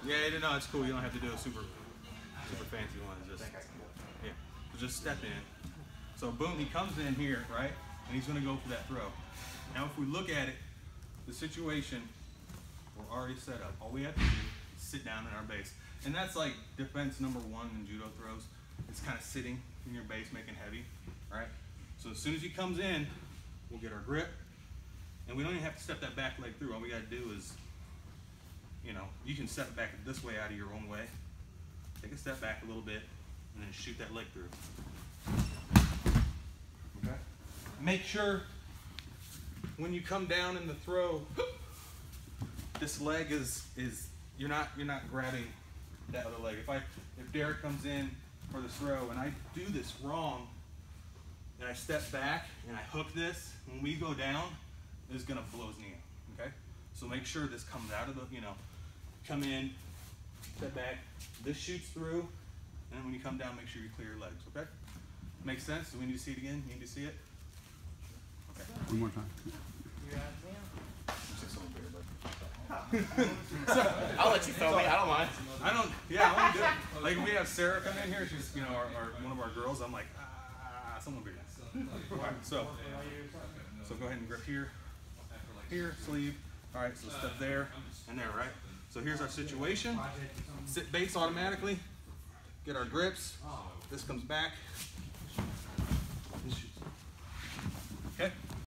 Yeah, no, it's cool. You don't have to do a super fancy one. It's just, yeah, so just step in. So boom, he comes in here, right? And he's gonna go for that throw. Now if we look at it, the situation, we're already set up. All we have to do is sit down in our base. And that's like defense number one in judo throws. It's kind of sitting in your base, making heavy, right? So as soon as he comes in, we'll get our grip. And we don't even have to step that back leg through. All we gotta do is, you know, you can step back this way out of your own way. Take a step back a little bit, and then shoot that leg through. Okay? Make sure when you come down in the throw, this leg is you're not grabbing that other leg. If Derek comes in for the throw and I do this wrong, and I step back and I hook this, when we go down, it's gonna blow his knee out. Okay? So make sure this comes out of the, you know, come in, step back, this shoots through, and then when you come down, make sure you clear your legs, okay? Makes sense? Do we need to see it again? You need to see it? Okay. One more time. I'll let you film me, I don't mind. I want to do it. Like when we have Sarah come in here, she's, you know, one of our girls, I'm like, someone be right. So go ahead and grip here, sleeve. All right, so step there and there, right? So here's our situation. Sit base automatically, get our grips. This comes back,